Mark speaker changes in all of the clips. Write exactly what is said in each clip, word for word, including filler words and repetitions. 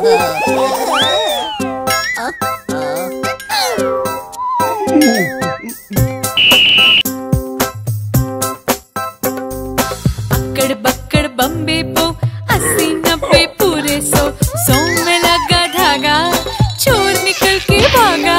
Speaker 1: अक्कड़ बक्कड़ बम्बे बो अस्सी नब्बे पूरे सौ, सौ में लगा धागा चोर निकल के भागा।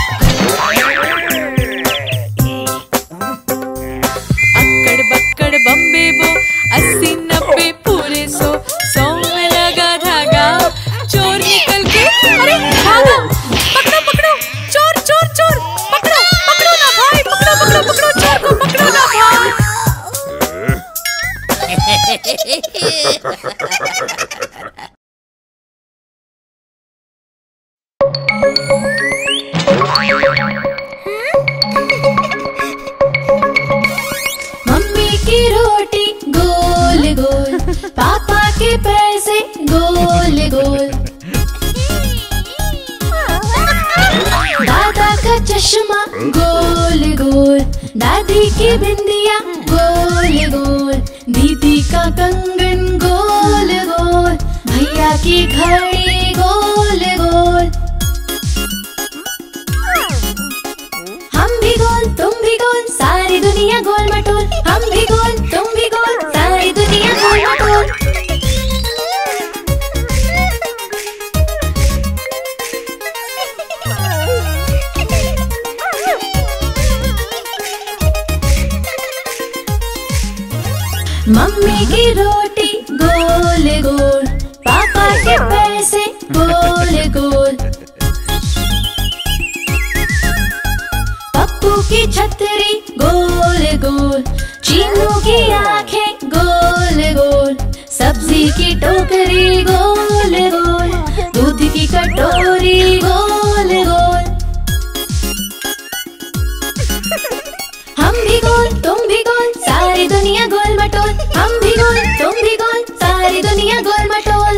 Speaker 1: अक्कड़ बक्कड़ बम्बे बो अस्सी नब्बे पूरे सौ, सौ में लगा धागा चोर निकल के अरे भागा। पकड़ो पकड़ो चोर चोर चोर, पकड़ो पकड़ो ना भाई, पकड़ो पकड़ो पकड़ो चोर को, पकड़ो ना भाई।
Speaker 2: मम्मी की रोटी गोल गोल, पापा के पैसे गोल गोल, दादा का चश्मा गोल गोल, दादी की बिंदिया गोल गोल, दीदी का कंगन गोल गोल, भैया की घड़ी गोल गोल। हम भी गोल तुम भी गोल, सारी दुनिया गोल मटोल। हम भी गोल तुम भी गोल, सारी दुनिया गोल मटोल। मम्मी की रोटी गोल गोल, पापा के पैसे गोल गोल, पप्पू की छतरी गोल गोल, चीनू की आंखें गोल गोल, सब्जी की टोकरी गोल गोल, दूध की कटोरी गोल गोल। हम भी गोल तुम भी गोल, सारी दुनिया गोल मटोल। हम भी गोल तुम भी गोल, सारी दुनिया गोल मटोल।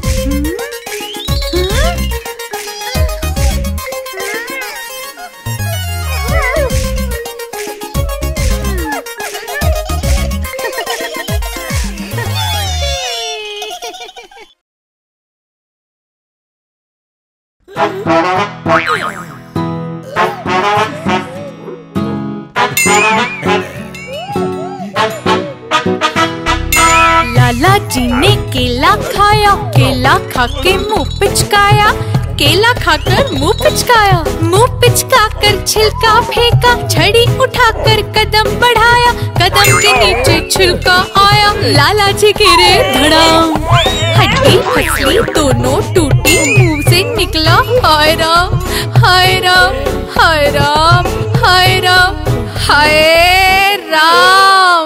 Speaker 1: लाला जी ने केला खाया, केला खा के मुँह पिचकाया, केला खाकर मुँह पिचकाया, मुँह पिचकाकर छिलका फेंका, छड़ी उठाकर कदम बढ़ाया, कदम के नीचे छिलका आया, लाला जी गिरे धड़ाम, हड्डी फसली दोनों टूटी, मुँह से निकला हाय राम हाय राम हाय राम हाय राम हाय राम।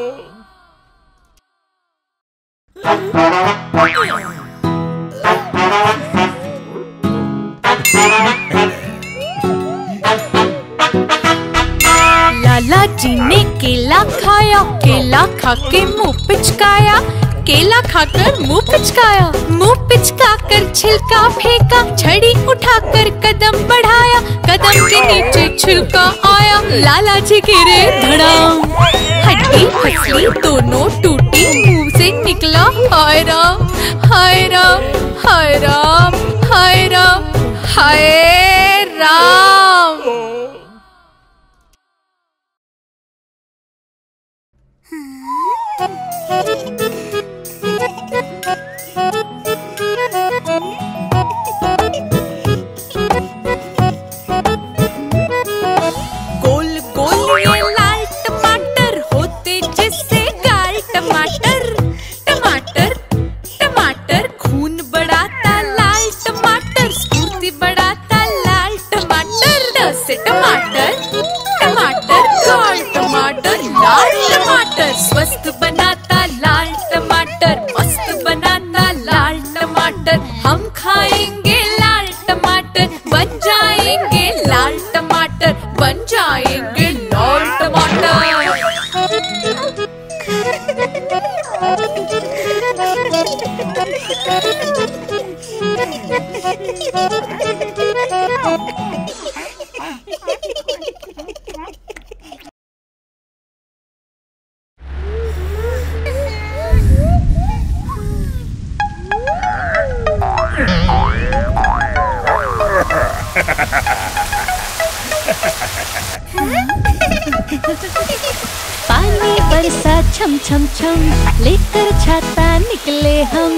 Speaker 1: लाला जी ने केला खाया, केला खा के मुँह पिचकाया, केला खाकर मुँह पिचकाया, मुँह पिचकाकर छिलका फेंका, छड़ी उठाकर कदम बढ़ाया, कदम के नीचे छिलका आया, लाला जी गिरे धड़ाम, हड्डी फसली दोनों टूटी, मुँह से निकला हाय राम हाय राम हाय राम हाय राम हाय राम। गोल गोल ये लाल टमाटर होते जिससे गाल टमाटर, टमाटर टमाटर खून बढ़ाता लाल टमाटर, स्फूर्ति बढ़ाता लाल टमाटर, दस टमाटर टमाटर गाल टमाटर लाल टमाटर, स्वस्थ बनाता लाल टमाटर, मस्त बनाता लाल टमाटर, हम खाएंगे लाल टमाटर, बन जाएंगे लाल टमाटर, बन जाएंगे लाल टमाटर।
Speaker 2: पानी बरसा छम छम छम, लेकर छाता निकले हम।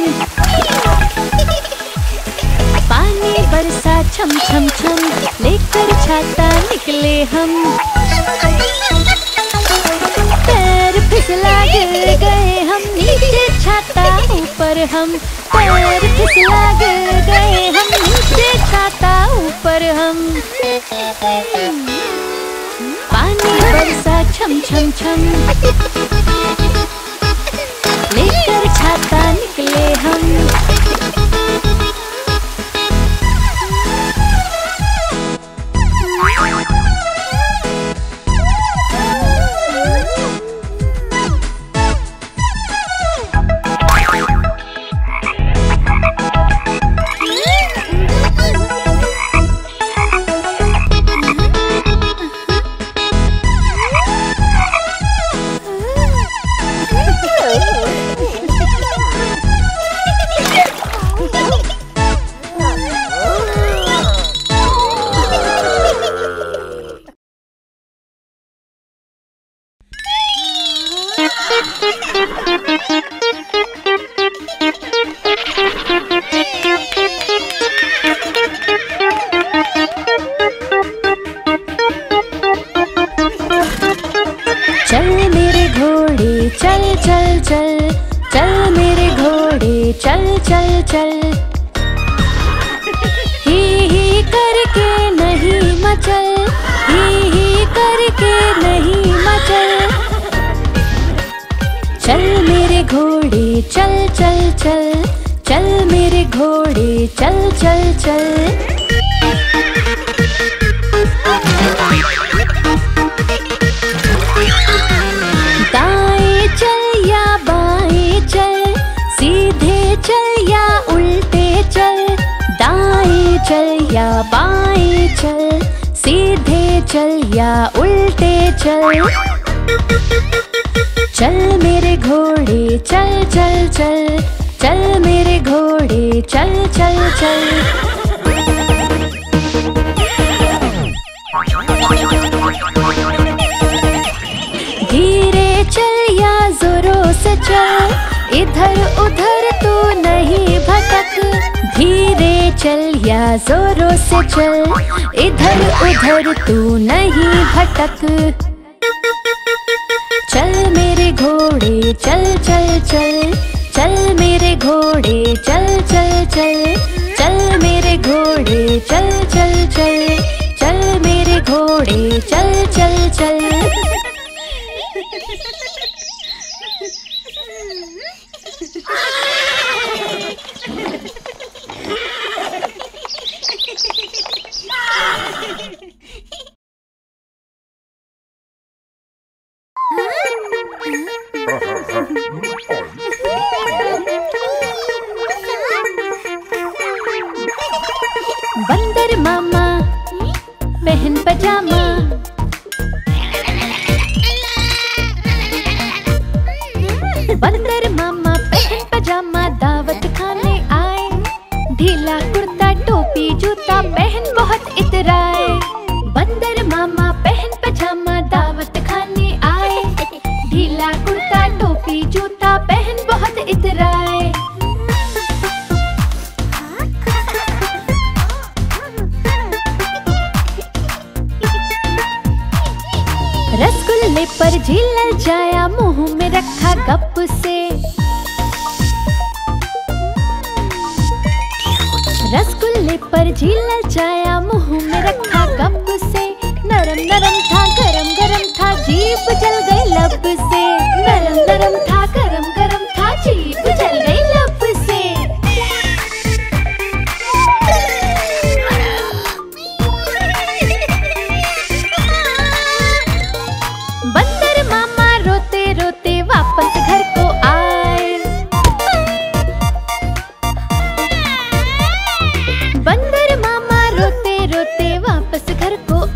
Speaker 2: पानी बरसा छम छम छम, लेकर छाता निकले हम। पैर फिसला गिर गए हम, नीचे छाता ऊपर हम। पैर फिसला गिर गए हम, नीचे छाता ऊपर हम। पानी बरसा छम छम छम, लेकर छाता निकले हम। चल मेरे घोड़े चल चल चल, चल मेरे घोड़े चल चल चल। ही ही करके नहीं मचल, ही ही करके नहीं मचल। चल मेरे घोड़े चल चल चल, चल मेरे घोड़े चल चल चल। दाएं चल या बाएं चल, सीधे चल या उल्टे चल। दाएं चल या बाएं चल, सीधे चल या उल्टे चल। चल मेरे घोड़े चल चल चल, चल मेरे घोड़े चल चल चल। धीरे चल या जोरों से चल, इधर उधर तू नहीं भटक। धीरे चल या जोरों से चल, इधर उधर तू नहीं भटक। चल मेरे घोड़े चल चल चल, चल मेरे घोड़े चल चल चल। चल मेरे घोड़े चल चल चल, चल मेरे घोड़े चल चल चल। बंदर मामा पहन पजामा, बंदर मामा पहन पजामा दावत खाने आए। ढीला कुर्ता टोपी जूता पहन बहुत इतराए। बंदर मामा पहन पजामा दावत खाने आए। ढीला कुर्ता टोपी जूता पहन बहुत इतराए। रसगुल्ले पर झील जाया, मुंह में रखा गप से। रसगुल्ले पर झील जाया, मुंह में रखा गप से। नरम नरम था गरम गरम था, जीभ जल गई लब से। नरम नरम था गरम गरम था, जीभ जल गई लब से। बंदर मामा रोते रोते वापस घर को आए। बंदर मामा रोते रोते वापस घर को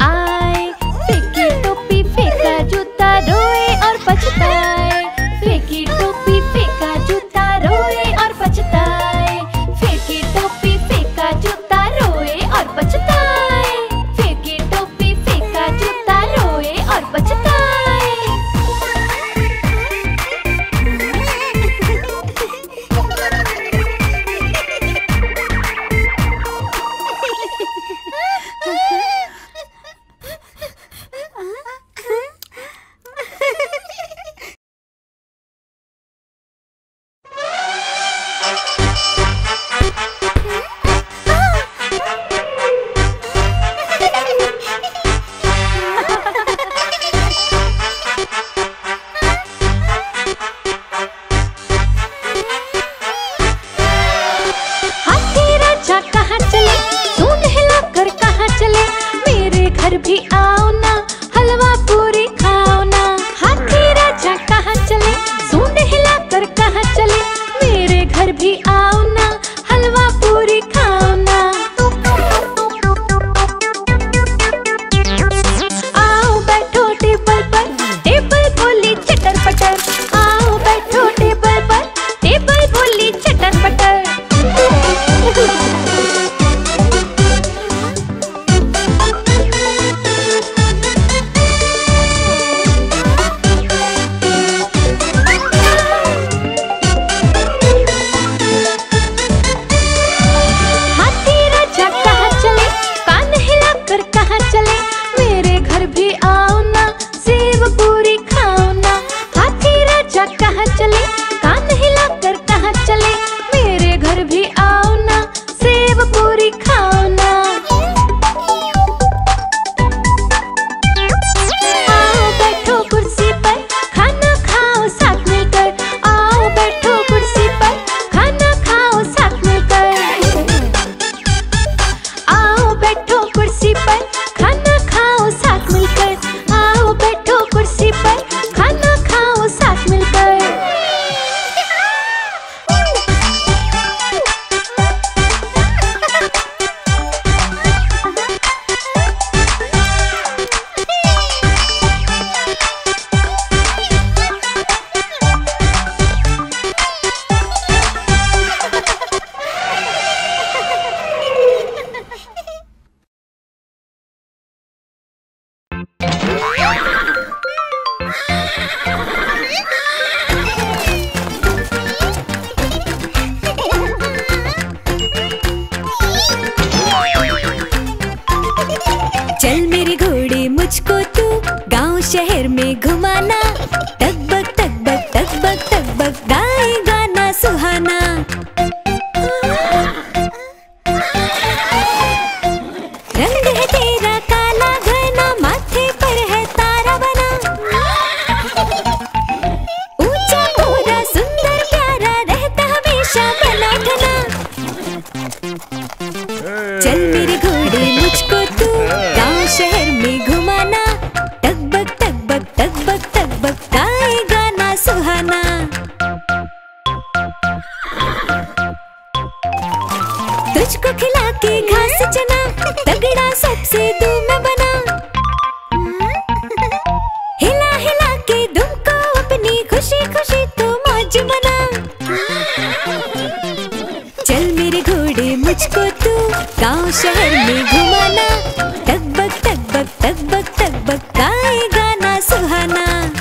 Speaker 3: शहर में घुमाना, टकबक टकबक टकबक टकबक गाए गाना सुहाना।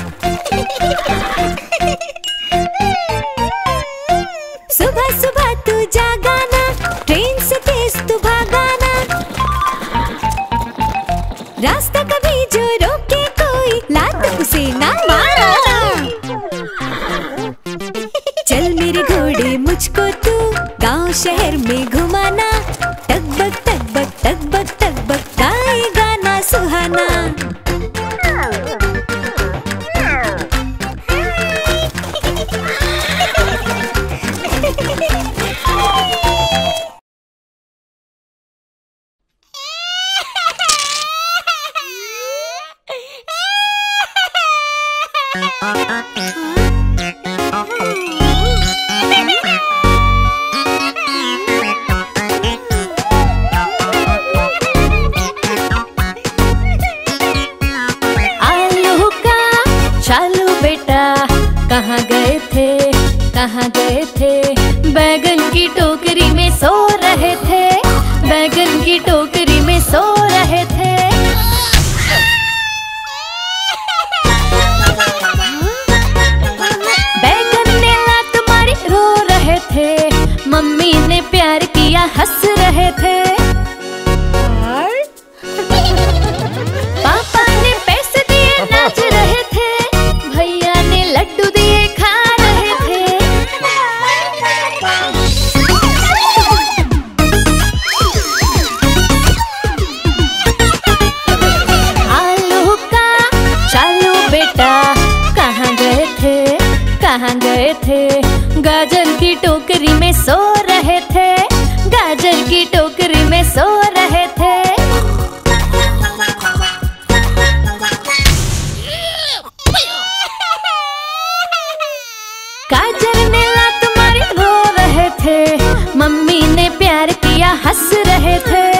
Speaker 3: सुबह सुबह तू जागाना, ट्रेन से तेज तू भागाना। रास्ता कभी जो रोके कोई, लात उसे ना मारना। चल मेरे घोड़े मुझको तू गांव शहर में घुमाना, टकबक टकबक टकबक टकबक गाए गाना सुहाना।
Speaker 2: कहाँ गए थे, कहाँ गए थे? बैगन की टोकरी में सो रहे थे, बैगन की टोकरी में सो रहे थे। बैगन ने लात मारी रो रहे थे, मम्मी ने प्यार किया हंस रहे थे। पापा ने पैसे दिए नाच रहे थे, भैया ने लड्डू दिए खा रहे थे। आलू का चालू बेटा, कहाँ गए थे, कहाँ गए थे? गाजर की टोकरी में सो रहे थे, गाजर की टोकरी में सो रहे थे। गाजर ने लात मारी रो रहे थे, मम्मी ने प्यार किया हंस रहे थे।